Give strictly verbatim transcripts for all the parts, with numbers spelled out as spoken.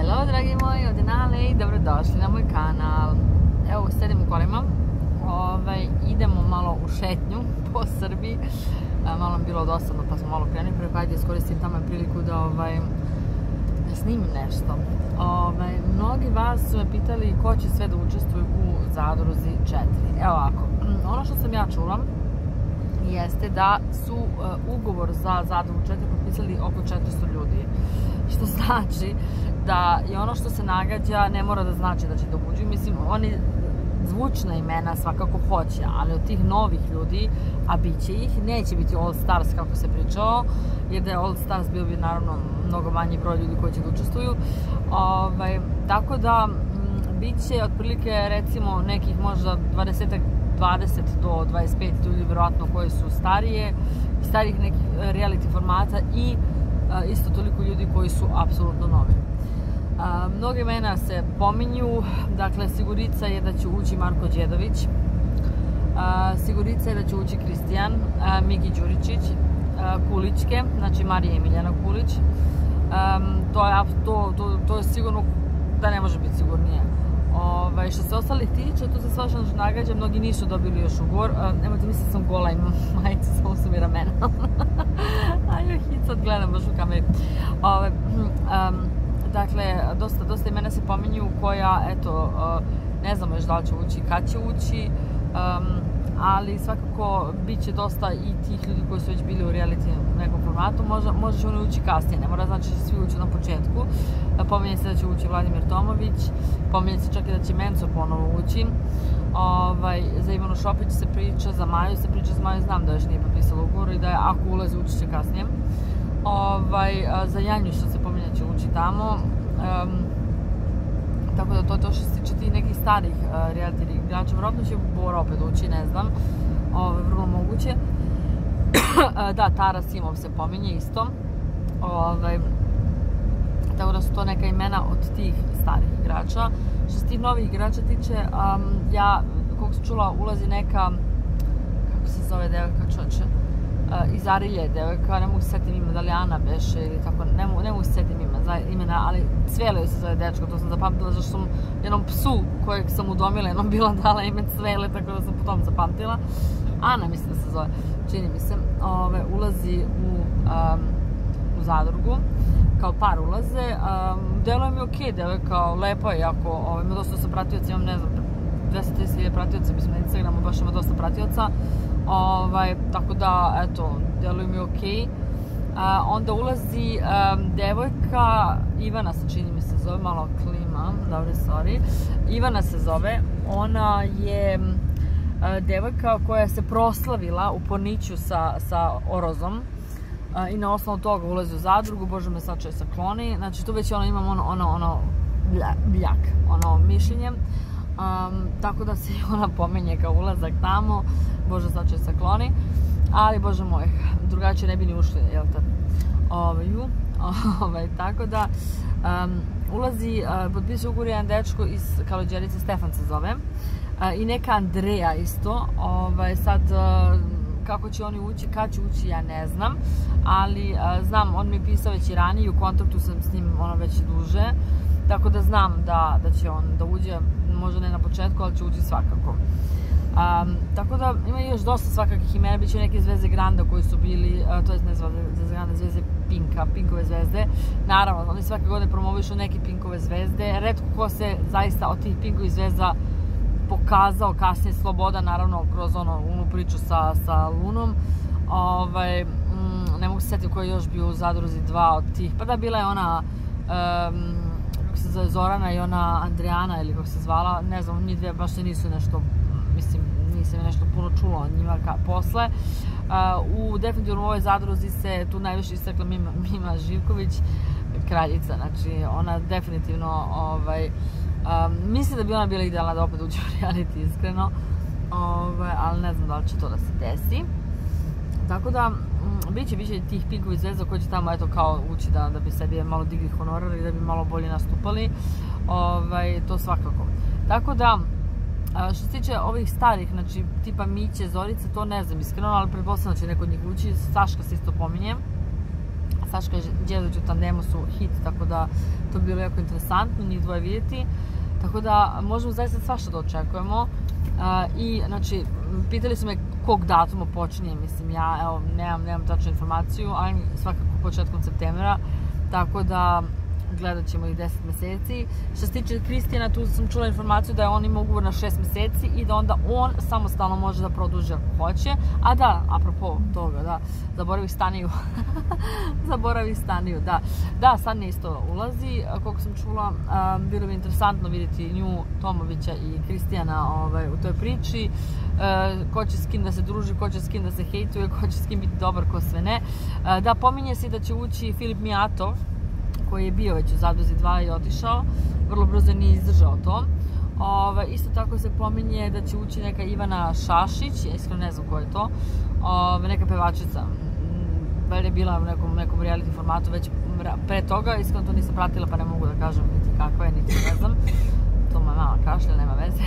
Hello dragi moji, ovdje Nale i dobrodošli na moj kanal. Evo, sedim u kolima, ovaj, idemo malo u šetnju po Srbiji. Malo mi bilo dosadno pa smo malo krenuli, preko ajde iskoristim tamo priliku da, ovaj, da snimim nešto. Ovaj, mnogi vas su me pitali ko će sve da učestvuju u Zadruzi četiri. Evo ovako, ono što sam ja čula jeste da su uh, ugovor za Zadrugu četiri potpisali oko četiristo ljudi. Što znači da je ono što se nagađa ne mora da znači da će da uđu. Mislim, oni zvučna imena svakako hoće, ali od tih novih ljudi, a bit će ih, neće biti All Stars kako se pričao, jer da je All Stars bio bi naravno mnogo manji broj ljudi koji će da učestvuju. Ovaj, tako da m, bit će otprilike recimo nekih možda dvadeset do dvadeset pet ljudi vjerojatno koji su starije, starih nekih reality formata i a, isto toliko ljudi koji su apsolutno novi. A, mnoge imena se pominju, dakle sigurica je da će ući Marko Đedović, a, sigurica je da će ući Kristijan, a, Miki Đuričić, a, Kulićke, znači Marija i Miljana Kulić. A, to, je, to, to, to je sigurno da ne može biti sigurnije. Ovaj, što se ostalih tiče, tu se svašta nešto nagađa, mnogi nisu dobili još ugovor. Nemojte misliti da sam gola, imam majicu, samo su mi ramena. Ajoj, hit sad gledam baš u kameri. Ove, um, dakle, dosta, dosta imena se pominju koja, eto, uh, ne znamo još da li će ući, kad će ući, um, ali svakako bit će dosta i tih ljudi koji su već bili u reality nekom formatu, možda, možda će oni ući kasnije, ne mora znači da će svi ući na početku. Pominje se da će ući Vladimir Tomović, pominje se čak i da će Menco ponovo ući. Ovaj, za Ivanu Šopić se priča, za Maju se priča, za Maju znam da još nije potpisala ugovor i da je ako ulazi ući će kasnije. Ovaj, za Janju što se pominje će ući tamo. Um, tako da to je to što se tiče tih nekih starih uh, reality igrača, vjerojatno će Bora opet ući, ne znam, ovaj, vrlo moguće. Da, Tara Simov se pominje isto. Ovaj, tako da su to neka imena od tih starih igrača. Što se tih novih igrača tiče, um, ja, koliko sam čula, ulazi neka, kako se zove devojka čoče, uh, iz Arilje devojka, ne mogu se setim ime, da li Ana beše ili tako, ne mogu, ne mogu se setim ime, imena, ali Cvele se zove dečko, to sam zapamtila zašto sam jednom psu kojeg sam udomila, jednom bila dala ime Cvele, tako da sam po tom zapamtila. Ana mislim da se zove, čini mi se, ove, ulazi u, um, u Zadrugu. Kao par ulaze, um, deluje mi okej, deluje kao lepo je, jako, ovaj, ima dosta sa pratioca, imam ne znam, dvesta trideset hiljada pratioca, mislim na Instagramu baš ima dosta pratioca, ovaj, tako da, eto, deluje mi okej. Uh, onda ulazi um, devojka, Ivana se čini mi se zove, malo klima, dobro, sorry, Ivana se zove, ona je uh, devojka koja se proslavila u Porniću sa, sa Orozom. I na osnovu toga ulazi u Zadrugu, Bože me sačuvaj sa kloni, znači tu već ono imam ono, ono, ono, bljak, ono mišljenje, um, tako da se ona pomenje kao ulazak tamo, Bože sačuvaj sa kloni, ali Bože moj, drugačije ne bi ni ušli, jel te, ovaj, ovaj, tako da, um, ulazi, uh, potpisuje ugovor jedan dečko iz Kalođerice, Stefan se zove, uh, i neka Andreja isto, ovaj, sad, uh, kako će oni ući, kad će ući, ja ne znam, ali a, znam, on mi je pisao već i ranije, u kontaktu sam s njim ono već duže, tako da znam da, da će on da uđe, možda ne na početku, ali će ući svakako. A, tako da ima još dosta svakakih imena, bit će neke Zvezde Granda koji su bili, a, to je ne Zvezde Granda, Zvezde Pinka, Pinkove zvezde, naravno, oni svake godine promovišu neke Pinkove zvezde, retko ko se zaista od tih Pinkovih zvezda pokazao kasnije Sloboda, naravno, kroz ono, onu priču sa, sa Lunom. Ovaj, mm, ne mogu se setiti koji je još bio u Zadruzi dva od tih. Pa da, bila je ona, um, kako se zove, Zorana i ona Andrijana, ili kako se zvala, ne znam, njih dve baš nisu nešto, mislim, nisam nešto puno čula od njima ka, posle. Uh, u definitivno u ovoj Zadruzi se tu najviše istakla Mima, Mima Živković, kraljica, znači ona definitivno, ovaj, Um, mislim da bi ona bila idealna da opet uđe u reality, iskreno, Ove, ali ne znam da li će to da se desi. Tako da, m, bit će više tih Pinkovi zvezda koji će tamo, eto, kao ući da, da bi sebi malo digli honorar i da bi malo bolje nastupali. Ove, to svakako. Tako da, što se tiče ovih starih, znači, tipa Miće, Zorice, to ne znam iskreno, ali pretpostavljam da će neko od njih ući. Saška se isto pominje. Saška Đedović u tandemu su hit, tako da to bi bilo jako interesantno njih dvoje vidjeti. Tako da možemo zaista svašta da očekujemo. I, znači, pitali su me kog datuma počinje, mislim, ja, evo, nemam, nemam tačnu informaciju, ali svakako početkom septembra, tako da gledat ćemo ih deset meseci. Što se tiče Kristijana, tu sam čula informaciju da je on ima ugovor na šest meseci i da onda on samostalno može da produži ako hoće. A da, apropo toga, da, zaboravi Staniju. zaboravi Staniju, da. Da, Stanja isto ulazi, koliko sam čula, bilo bi interesantno vidjeti nju, Tomovića i Kristijana u toj priči. Ko će s kim da se druži, ko će s kim da se hejtuje, ko će s kim biti dobar, ko sve ne. Da, pominje se da će ući Filip Mijatov, koji je bio već u Zadruzi dva i otišao, vrlo brzo nije izdržao to. Ove, isto tako se pominje da će ući neka Ivana Šašić, ja iskreno ne znam ko je to, Ove, neka pevačica. Već je bila u nekom, nekom reality formatu već pre toga, iskreno to nisam pratila pa ne mogu da kažem niti kakva je, niti ne znam. To moja mama kašlja, nema veze.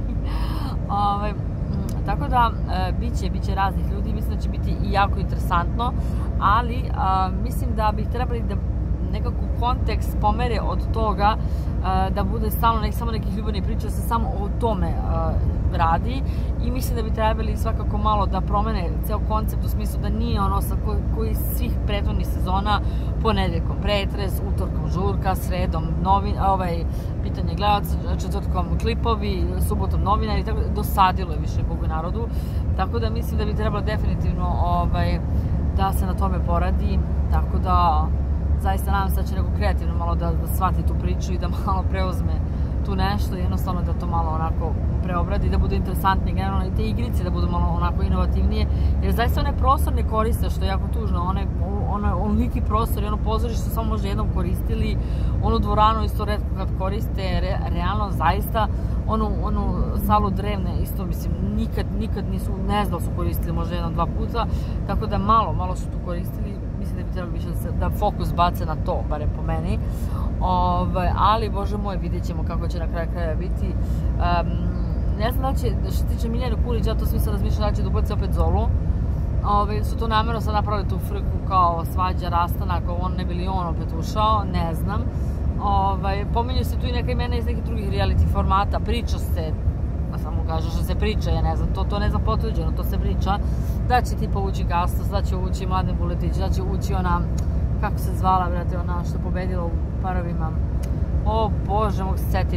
Ove, tako da, e, biće, biće raznih ljudi, mislim da će biti i jako interesantno, ali a, mislim da bi trebali da nekako kontekst pomere od toga da bude stalno nek, samo nekih ljubavnih priča, da se samo o tome radi i mislim da bi trebali svakako malo da promene ceo koncept u smislu da nije ono sa koji, koji svih prethodnih sezona ponedeljkom pretres, utorkom žurka, sredom novin, ovaj, pitanje gledalaca, četvrtkom klipovi, subotom novinari, tako dosadilo je više Bogu i narodu, tako da mislim da bi trebalo definitivno ovaj, da se na tome poradi, tako da zaista nadam se da će neko kreativno malo da, da shvati tu priču i da malo preuzme tu nešto i jednostavno da to malo onako preobradi, da bude interesantnije, generalno i te igrice da budu malo onako inovativnije, jer zaista one prostor ne koriste, što je jako tužno, one, one, onoliki prostor i ono pozorište su samo možda jednom koristili, onu dvoranu isto retko kad koriste, re, realno zaista onu, onu salu Drevne isto, mislim, nikad, nikad nisu, ne znam su koristili, možda jednom, dva puta, tako da malo, malo su tu koristili, mislim da bi trebalo više da, se, da fokus bace na to, barem po meni. Ove, ali, bože moj, vidjet ćemo kako će na kraju kraja biti. Um, ne znam da li će, što se tiče Miljane Kulić, ja to svi sam razmišljala da će da ubaci opet Zolu. Ove, su to namjerno sad napravili tu friku kao svađa, rastanak, on ne bi li on opet ušao, ne znam. Ove, pominju se tu i neka imena iz nekih drugih reality formata, priča se, samo kažu što se priča, ja ne znam, to, to ne znam potvrđeno, to se priča, da će tipa ući Gastos, da će ući Mladen Vuletić, da će ući ona, kako se zvala, brate, ona što je pobedila u parovima, o Bože, mogu se setim,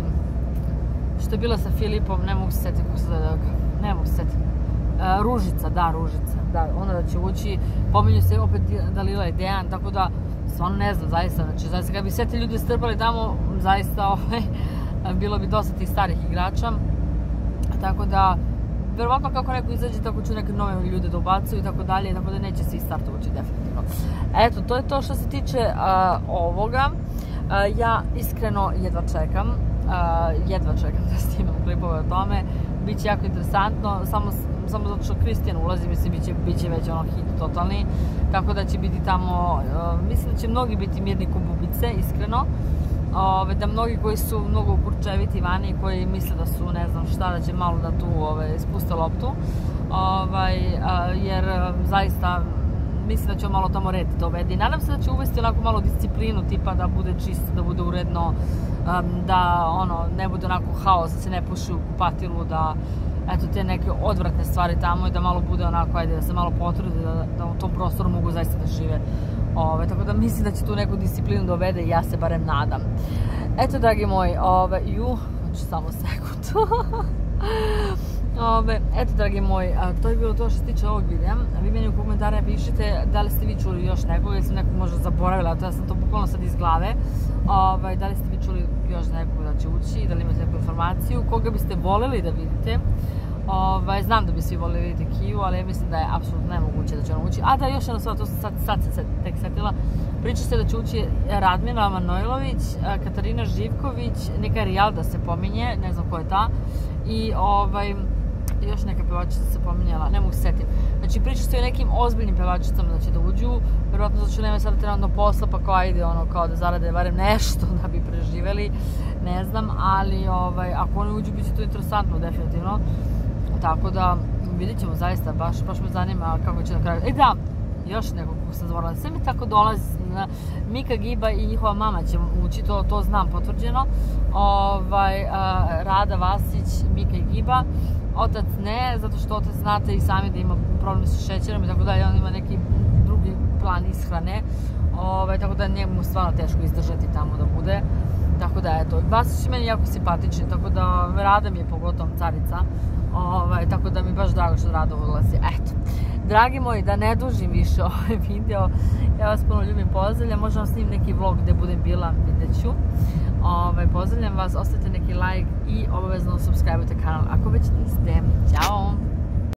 što je bila sa Filipom, ne mogu se setim, kako se zove, ne mogu se setim, e, Ružica, da, Ružica, da, onda da će ući, pominju se opet Dalila i Dejan, tako da, stvarno ne znam, zaista, znači, zaista, kad bi sve te ljudi strpali tamo, zaista, ovaj, bilo bi dosta tih starih igrača. Tako da, verovatno kako neko izađe, tako ću neke nove ljude da ubacuju i tako dalje, tako da neće svi startovaći definitivno. Eto, to je to što se tiče uh, ovoga. Uh, ja iskreno jedva čekam, uh, jedva čekam da snimam klipove o tome. Biće jako interesantno, samo, samo zato što Kristijan ulazi, mislim, biće, biće već ono hit totalni, tako da će biti tamo, uh, mislim da će mnogi biti mirni ko bubice, iskreno. Ove, da mnogi koji su mnogo kurčeviti vani, koji misle da su ne znam šta, da će malo da tu ove, spuste loptu, ovaj, a, jer zaista mislim da će malo tamo red da uvede i nadam se da će uvesti onako malo disciplinu, tipa da bude čisto, da bude uredno, um, da ono, ne bude onako haos, da se ne puši u kupatilu, da eto te neke odvratne stvari tamo i da malo bude onako, ajde, da se malo potrude, da, da u tom prostoru mogu zaista da žive. Ove, tako da mislim da će tu neku disciplinu dovede i ja se barem nadam. Eto, dragi moji, ove, ju, znači samo sekund. ove, eto, dragi moji, a, to je bilo to što se tiče ovog videa. Vi meni u komentare pišite da li ste vi čuli još nekog, ili sam nekog možda zaboravila, to ja sam to bukvalno sad iz glave. Ove, da li ste vi čuli još nekog da će ući, da li imate neku informaciju, koga biste voljeli da vidite. Ovaj, znam da bi svi volili vidjeti Kiju, ali ja mislim da je apsolutno nemoguće da će ona ući. A da, još jedna stvar, to sam sad, sad se tek setila. Priča se da će ući Radmila Manojlović, Katarina Živković, neka Rijalda se pominje, ne znam ko je ta. I ovaj, još neka pevačica se pominjala, ne mogu se setiti. Znači priča se o nekim ozbiljnim pevačicama da će da uđu, vjerojatno zato što nema sada trenutno posla, pa kao ide ono kao da zarade barem nešto da bi preživeli, ne znam, ali ovaj, ako oni uđu, bit će to interesantno, definitivno. Tako da vidjet ćemo zaista, baš, baš me zanima kako će na kraju. E da, još nekog ko sam zaboravila. Sve mi tako dolazi. Mika Giba i njihova mama će ući, to, to znam potvrđeno. Ovaj, Rada Vasić, Mika i Giba. Otac ne, zato što otac znate i sami da ima problem sa šećerom i tako dalje, on ima neki drugi plan ishrane. Ovaj, tako da njemu stvarno teško izdržati tamo da bude. Tako da, eto, Vasić je meni jako simpatični, tako da Rada mi je pogotovo carica. Ovaj, tako da mi je baš drago što Rada ulazi. Eto, dragi moji, da ne dužim više ovaj video, ja vas puno ljubim, pozdravljam, možda vam snim neki vlog gde budem bila, vidjet ću. Ovaj, pozdravljam vas, ostavite neki like i obavezno subscribe-ujte kanal ako već niste. Ćao!